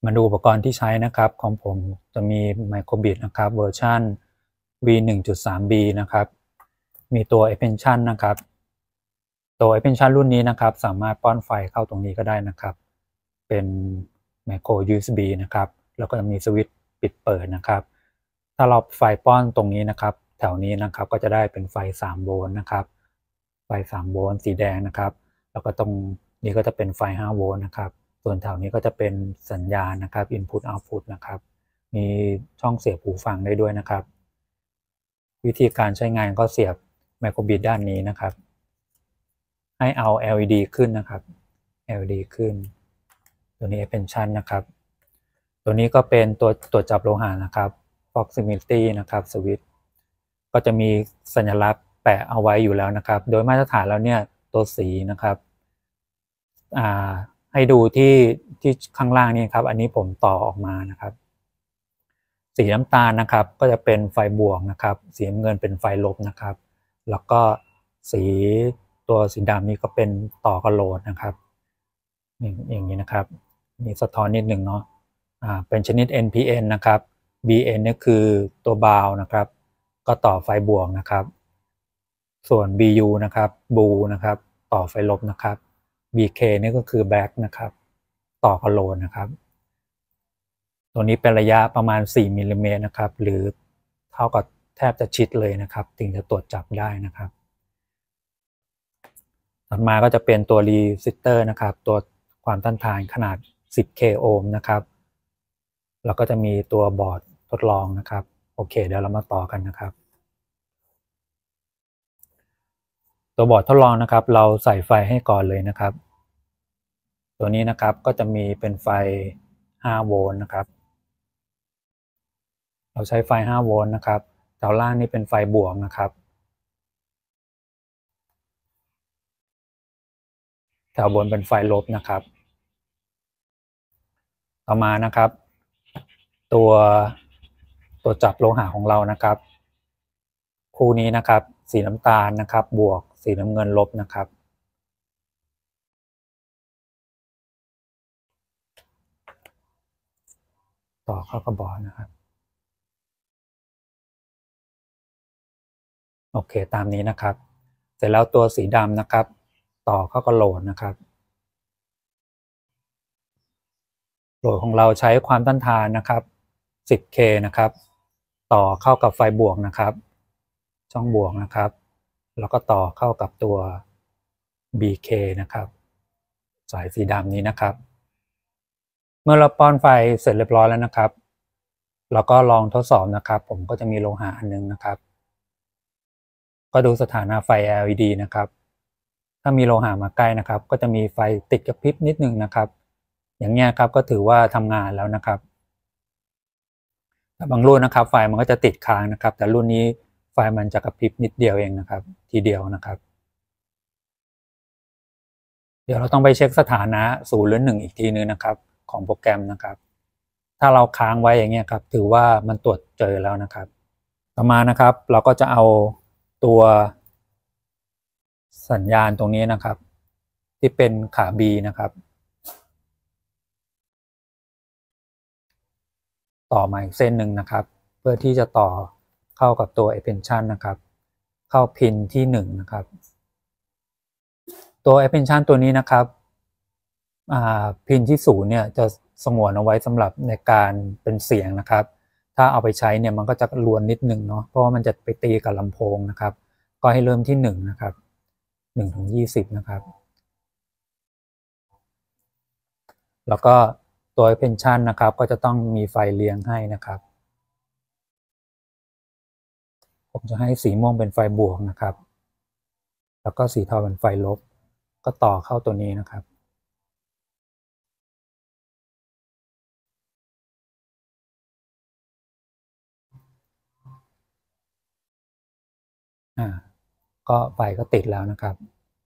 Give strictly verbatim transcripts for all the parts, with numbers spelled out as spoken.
มาดูอุปกรณ์ที่ใช้นะครับของผมจะมี Microbit นะครับเวอร์ชัน วี หนึ่งจุดสาม บี นะครับมีตัว Expansion นะครับตัว Expansion รุ่นนี้นะครับสามารถป้อนไฟเข้าตรงนี้ก็ได้นะครับเป็น Micro ยู เอส บี นะครับแล้วก็จะมีสวิตช์ปิดเปิดนะครับถ้าเราไฟป้อนตรงนี้นะครับแถวนี้นะครับก็จะได้เป็นไฟสามโวลต์นะครับไฟสามโวลต์สีแดงนะครับแล้วก็ตรงนี้ก็จะเป็นไฟห้าโวลต์นะครับส่วนแถวนี้ก็จะเป็นสัญญาณนะครับ Input Output นะครับมีช่องเสียบหูฟังได้ด้วยนะครับวิธีการใช้งานก็เสียบ Microbit ด้านนี้นะครับให้เอา แอล อี ดี ขึ้นนะครับ แอล อี ดี ขึ้นตัวนี้ Expansion นะครับตัวนี้ก็เป็นตัวตรวจจับโลหะนะครับ Proximity นะครับ Switch ก็จะมีสัญลักษณ์แปะเอาไว้อยู่แล้วนะครับโดยมาตรฐานแล้วเนี่ยตัวสีนะครับอ่าให้ดูที่ที่ข้างล่างนี่ครับอันนี้ผมต่อออกมานะครับสีน้ำตาลนะครับก็จะเป็นไฟบวกนะครับสีน้ำเงินเป็นไฟลบนะครับแล้วก็สีตัวสีดำนี่ก็เป็นต่อกระโหลกนะครับอย่างนี้นะครับมีสะท้อนนิดหนึ่งเนาะอ่าเป็นชนิด เอ็น พี เอ็น นะครับ บี เอ็น นี่คือตัวบาวนะครับก็ต่อไฟบวกนะครับส่วน บี ยู นะครับบูนะครับต่อไฟลบนะครับ บี เค นี่ก็คือแบล็กนะครับต่อกระโหลกนะครับตัวนี้เป็นระยะประมาณสี่มิลลิเมตรนะครับหรือเท่ากับแทบจะชิดเลยนะครับถึงจะตรวจจับได้นะครับถัดมาก็จะเป็นตัวรีซิสเตอร์นะครับตัวความต้านทานขนาดสิบเคโอห์มนะครับแล้วก็จะมีตัวบอร์ดทดลองนะครับโอเคเดี๋ยวเรามาต่อกันนะครับตัวบอร์ดทดลองนะครับเราใส่ไฟให้ก่อนเลยนะครับตัวนี้นะครับก็จะมีเป็นไฟห้าโวลต์นะครับเราใช้ไฟห้าโวลต์นะครับแถวล่างนี่เป็นไฟบวกนะครับแถวบนเป็นไฟลบนะครับต่อมานะครับตัวตัวจับโลหะของเรานะครับคู่นี้นะครับสีน้ำตาลนะครับบวกสีน้ำเงินลบนะครับต่อเข้ากับบอร์ดนะครับโอเคตามนี้นะครับเสร็จแล้วตัวสีดำนะครับต่อเข้ากับโหลดนะครับโหลดของเราใช้ความต้านทานนะครับ สิบเค นะครับต่อเข้ากับไฟบวกนะครับช่องบวกนะครับแล้วก็ต่อเข้ากับตัว บี เค นะครับสายสีดำนี้นะครับเมื่อเราป้อนไฟเสร็จเรียบร้อยแล้วนะครับเราก็ลองทดสอบนะครับผมก็จะมีโลหะอันนึงนะครับก็ดูสถานะไฟ แอล อี ดี นะครับถ้ามีโลหะมาใกล้นะครับก็จะมีไฟติดกระพริบนิดนึงนะครับอย่างเงี้ยครับก็ถือว่าทำงานแล้วนะครับบางรุ่นนะครับไฟมันก็จะติดค้างนะครับแต่รุ่นนี้ไฟมันจะกระพริบนิดเดียวเองนะครับทีเดียวนะครับเดี๋ยวเราต้องไปเช็คสถานะศูนย์หรือหนึ่งอีกทีนึงนะครับของโปรแกรมนะครับถ้าเราค้างไว้อย่างเงี้ยครับถือว่ามันตรวจเจอแล้วนะครับต่อมานะครับเราก็จะเอาตัวสัญญาณตรงนี้นะครับที่เป็นขา B นะครับต่อมาอีกเส้นหนึ่งนะครับเพื่อที่จะต่อเข้ากับตัว Expansion นะครับเข้าพินที่หนึ่งนะครับตัว Expansion ตัวนี้นะครับพินที่ศูนย์เนี่ยจะสงวนเอาไว้สำหรับในการเป็นเสียงนะครับถ้าเอาไปใช้เนี่ยมันก็จะรวนนิดนึงเนาะเพราะว่ามันจะไปตีกับลำโพงนะครับก็ให้เริ่มที่หนึ่งนะครับหนึ่งถึงยี่สิบนะครับแล้วก็ตัว Expansion นะครับก็จะต้องมีไฟเลี้ยงให้นะครับผมจะให้สีม่วงเป็นไฟบวกนะครับแล้วก็สีเทาเป็นไฟลบก็ต่อเข้าตัวนี้นะครับอ่าก็ไฟก็ติดแล้วนะครับ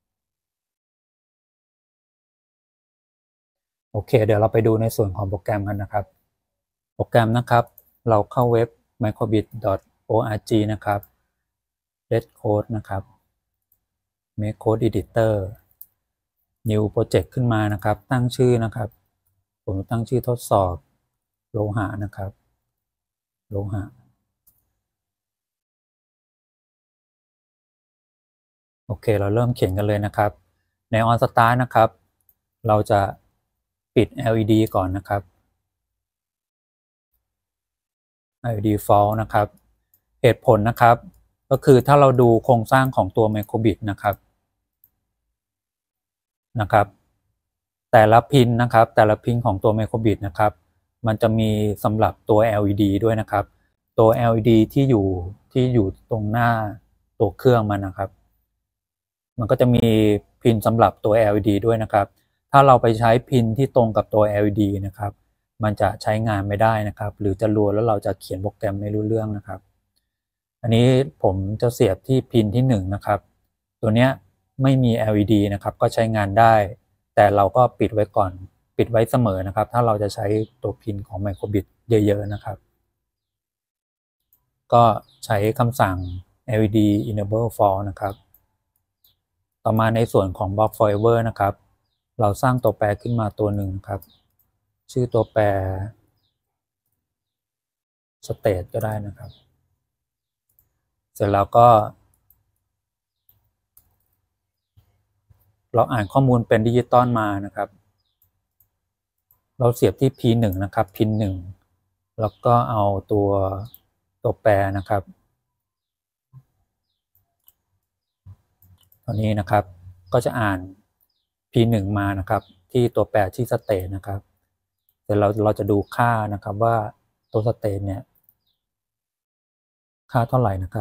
โอเคเดี๋ยวเราไปดูในส่วนของโปรแกรมกันนะครับโปรแกรมนะครับเราเข้าเว็บ microbit ดอท โอ อาร์ จี นะครับ Red Code นะครับ Make Code Editor New Project ขึ้นมานะครับตั้งชื่อนะครับผมตั้งชื่อทดสอบโลหะนะครับโลหะโอเคเราเริ่มเขียนกันเลยนะครับใน on start นะครับเราจะปิด แอล อี ดี ก่อนนะครับ แอล อี ดี false นะครับเหตุผลนะครับก็คือถ้าเราดูโครงสร้างของตัว microbit นะครับนะครับแต่ละพินนะครับแต่ละพินของตัว microbit นะครับมันจะมีสำหรับตัว แอล อี ดี ด้วยนะครับตัว แอล อี ดี ที่อยู่ที่อยู่ตรงหน้าตัวเครื่องมันนะครับมันก็จะมีพินสำหรับตัว แอล อี ดี ด้วยนะครับถ้าเราไปใช้พินที่ตรงกับตัว แอล อี ดี นะครับมันจะใช้งานไม่ได้นะครับหรือจะรัวแล้วเราจะเขียนโปรแกรมไม่รู้เรื่องนะครับอันนี้ผมจะเสียบที่พินที่หนึ่งนะครับตัวเนี้ยไม่มี แอล อี ดี นะครับก็ใช้งานได้แต่เราก็ปิดไว้ก่อนปิดไว้เสมอนะครับถ้าเราจะใช้ตัวพินของ Microbit เยอะๆนะครับก็ใช้คำสั่ง แอล อี ดี enable false นะครับต่อมาในส่วนของ block forever นะครับเราสร้างตัวแปรขึ้นมาตัวหนึ่งครับชื่อตัวแปร state ก็ได้นะครับเสร็จแล้วก็เราอ่านข้อมูลเป็นดิจิตอลมานะครับเราเสียบที่ พี หนึ่ง นะครับ พิน หนึ่งแล้วก็เอาตัวตัวแปรนะครับตัวนี้นะครับก็จะอ่าน พี หนึ่ง มานะครับที่ตัวแปรที่ state นะครับเดี๋ยวเราเราจะดูค่านะครับว่าตัว state เนี่ยค่าเท่าไหร่นะครับ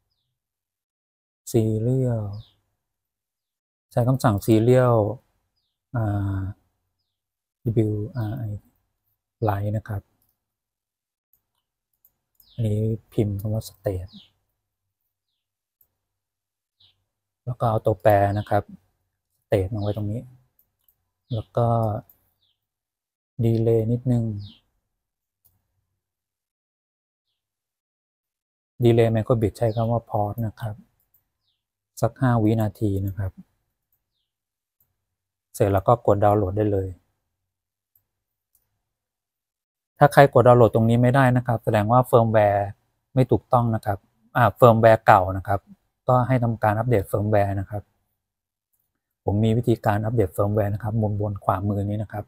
serial ใช้คำสั่ง serial อ่า wri line นะครับอันนี้พิมพ์คำว่า state แล้วก็เอาตัวแปรนะครับ state มาไว้ตรงนี้แล้วก็ดีเลย์นิดนึงดีเลย์ Microbit ใช้คำว่า pause นะครับสักห้าวินาทีนะครับเสร็จแล้วก็กดดาวน์โหลดได้เลยถ้าใครกดดาวน์โหลดตรงนี้ไม่ได้นะครับแสดงว่าเฟิร์มแวร์ไม่ถูกต้องนะครับอ่าเฟิร์มแวร์เก่านะครับก็ให้ทำการอัปเดตเฟิร์มแวร์นะครับผมมีวิธีการอัปเดตเฟิร์มแวร์นะครับมุมบนขวามือนี้นะครับ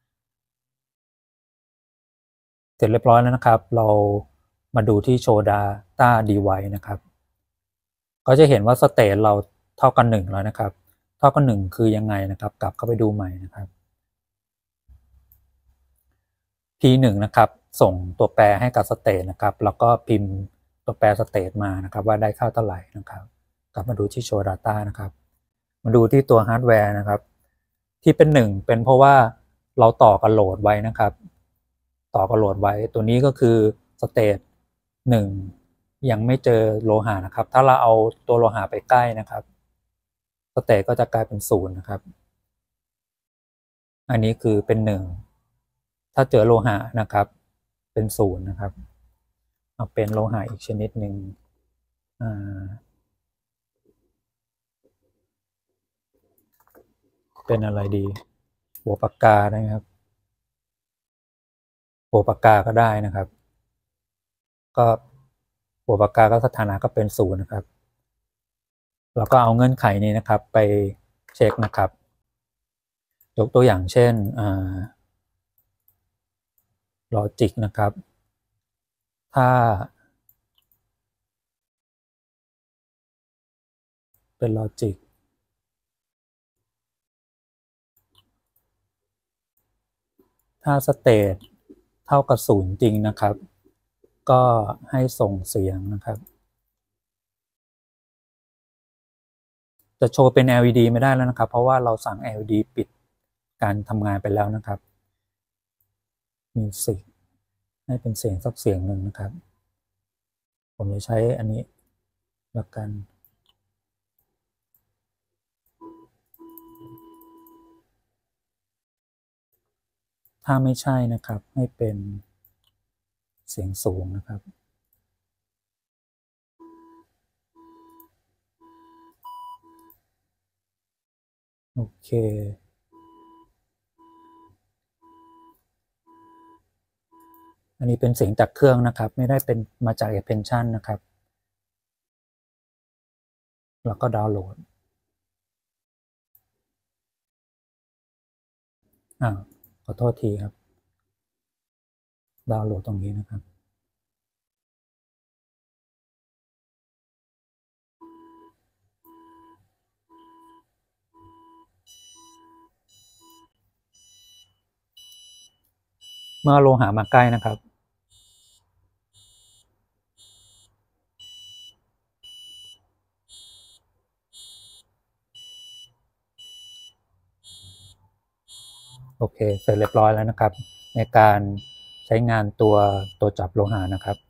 เสร็จเรียบร้อยแล้วนะครับเรามาดูที่ Show Data Device นะครับก็จะเห็นว่าสเตทเราเท่ากันหนึ่งแล้วนะครับเท่ากันหนึ่งคือยังไงนะครับกลับเข้าไปดูใหม่นะครับ พี หนึ่ง นะครับส่งตัวแปรให้กับสเตทนะครับแล้วก็พิมพ์ตัวแปรสเตทมานะครับว่าได้ค่าเท่าไหร่นะครับกลับมาดูที่ Show Data นะครับมาดูที่ตัวฮาร์ดแวร์นะครับที่เป็นหนึ่งเป็นเพราะว่าเราต่อกับโหลดไว้นะครับต่อกับโหลดไว้ตัวนี้ก็คือสเตทหนึ่งยังไม่เจอโลหะนะครับถ้าเราเอาตัวโลหะไปใกล้นะครับสเตทก็จะกลายเป็นศูนย์นะครับอันนี้คือเป็นหนึ่งถ้าเจอโลหะนะครับเป็นศูนย์นะครับเอาเป็นโลหะอีกชนิดหนึ่งเป็นอะไรดีหัวปากกาได้ครับหัวปากกาก็ได้นะครับก็หัวปากกาก็สถานะก็เป็นศูนย์นะครับแล้วก็เอาเงื่อนไขนี้นะครับไปเช็คนะครับยกตัวอย่างเช่นลอจิกนะครับถ้าเป็นลอจิกถ้าสเตทเท่ากับศูนย์จริงนะครับก็ให้ส่งเสียงนะครับจะโชว์เป็น แอล อี ดี ไม่ได้แล้วนะครับเพราะว่าเราสั่ง แอล อี ดี ปิดการทำงานไปแล้วนะครับมิวสิกให้เป็นเสียงสักเสียงหนึ่งนะครับผมจะใช้อันนี้แล้วกันถ้าไม่ใช่นะครับให้เป็นเสียงสูงนะครับโอเคอันนี้เป็นเสียงจากเครื่องนะครับไม่ได้เป็นมาจาก extension นะครับแล้วก็ดาวน์โหลดอ่าขอโทษทีครับดาวน์โหลดตรงนี้นะครับเมื่อโลหะมาใกล้นะครับโอเคเสร็จเรียบร้อยแล้วนะครับในการใช้งานตัวตัวจับโลหะนะครับ